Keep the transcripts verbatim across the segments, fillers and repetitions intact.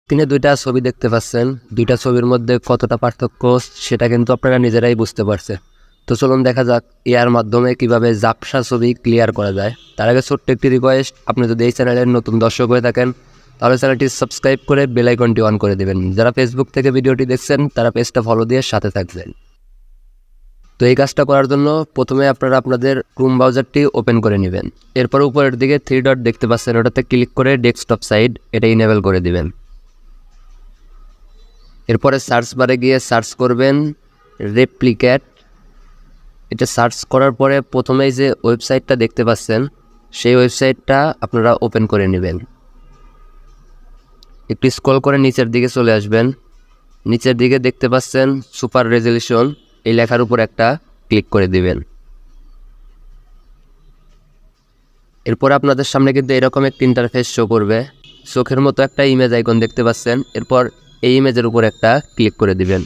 স্ক্রিনে দুইটা ছবি দেখতে পাচ্ছেন, দুইটা ছবির মধ্যে কতটা পার্থক্য সেটা কিন্তু আপনারা নিজেরাই বুঝতে পারছেন। তো চলুন দেখা যাক এআর মাধ্যমে কিভাবে ঝাপসা ছবি ক্লিয়ার করা যায়। তার আগে ছোট্ট একটি রিকোয়েস্ট, আপনি যদি এই চ্যানেলের নতুন দর্শক হয়ে থাকেন তাহলে চ্যানেলটি সাবস্ক্রাইব করে বেল আইকনটি অন করে দেবেন। যারা ফেসবুক থেকে ভিডিওটি দেখছেন তারা পেজটা ফলো দিয়ে সাথে থাকবেন। তো এই কাজটা করার জন্য প্রথমে আপনারা আপনাদের ক্রোম ব্রাউজারটি ওপেন করে নেবেন। এরপর উপরের দিকে থ্রি ডট দেখতে পাচ্ছেন, ওটাতে ক্লিক করে ডেস্কটপ সাইড এটা ইনেবল করে দিবেন। এরপরে সার্চ বারে গিয়ে সার্চ করবেন রেপ্লিকেট। এটা সার্চ করার পরে প্রথমেই যে ওয়েবসাইটটা দেখতে পাচ্ছেন সেই ওয়েবসাইটটা আপনারা ওপেন করে নেবেন। একটু স্ক্রল করে নিচের দিকে চলে আসবেন। নিচের দিকে দেখতে পাচ্ছেন সুপার রেজলিউশন, এই লেখার উপর একটা ক্লিক করে দিবেন। এরপর আপনাদের সামনে কিন্তু এরকম একটা ইন্টারফেস শো করবে। চোখের মতো একটা ইমেজ আইকন দেখতে পাচ্ছেন, এরপর এই ইমেজের উপর একটা ক্লিক করে দিবেন।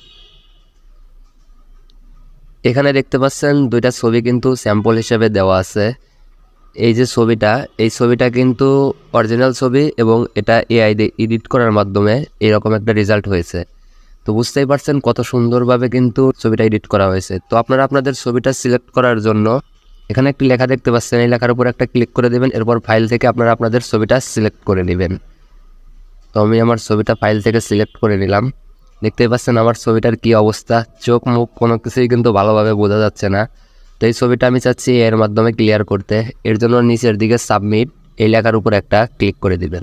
এখানে দেখতে পাচ্ছেন দুইটা ছবি কিন্তু স্যাম্পল হিসেবে দেওয়া আছে। এই যে ছবিটা, এই ছবিটা কিন্তু অরিজিনাল ছবি এবং এটা এআই দিয়ে এডিট করার মাধ্যমে এরকম একটা রেজাল্ট হয়েছে। তো বুঝতেই পারছেন কত সুন্দরভাবে কিন্তু ছবিটা এডিট করা হয়েছে। তো আপনারা আপনাদের ছবিটা সিলেক্ট করার জন্য এখানে একটি লেখা দেখতে পাচ্ছেন, এই লেখার উপর একটা ক্লিক করে দেবেন। এরপর ফাইল থেকে আপনারা আপনাদের ছবিটা সিলেক্ট করে নেবেন। তো আমি আমার ছবিটা ফাইল থেকে সিলেক্ট করে নিলাম। দেখতেই পাচ্ছেন আমার ছবিটার কি অবস্থা, চোখ মুখ কোনো কিছুই কিন্তু ভালোভাবে বোঝা যাচ্ছে না। তো এই ছবিটা আমি চাচ্ছি এর মাধ্যমে ক্লিয়ার করতে। এর জন্য নিচের দিকে সাবমিট এই লেখার উপর একটা ক্লিক করে দিবেন।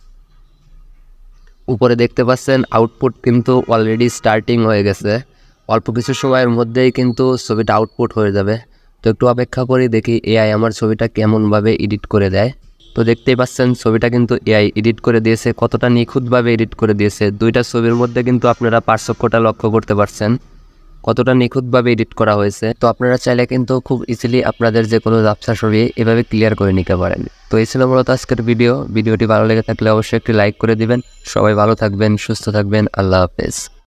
উপরে দেখতে পাচ্ছেন আউটপুট কিন্তু অলরেডি স্টার্টিং হয়ে গেছে। অল্প কিছু সময়ের মধ্যেই কিন্তু ছবিটা আউটপুট হয়ে যাবে। তো একটু অপেক্ষা করি, দেখি এআই আমার ছবিটা কেমনভাবে এডিট করে দেয়। তো দেখতেই পাচ্ছেন ছবিটা কিন্তু এআই এডিট করে দিয়েছে, কতটা নিখুঁতভাবে এডিট করে দিয়েছে। দুইটা ছবির মধ্যে কিন্তু আপনারা পার্থক্যটা লক্ষ্য করতে পারছেন কতটা নিখুঁতভাবে এডিট করা হয়েছে। তো আপনারা চাইলে কিন্তু খুব ইজিলি আপনাদের যে কোনো ঝাপসা ছবি এভাবে ক্লিয়ার করে নিতে পারেন। তো এই ছিল মূলত আজকের ভিডিও। ভিডিওটি ভালো লেগে থাকলে অবশ্যই একটি লাইক করে দিবেন। সবাই ভালো থাকবেন, সুস্থ থাকবেন। আল্লাহ হাফেজ।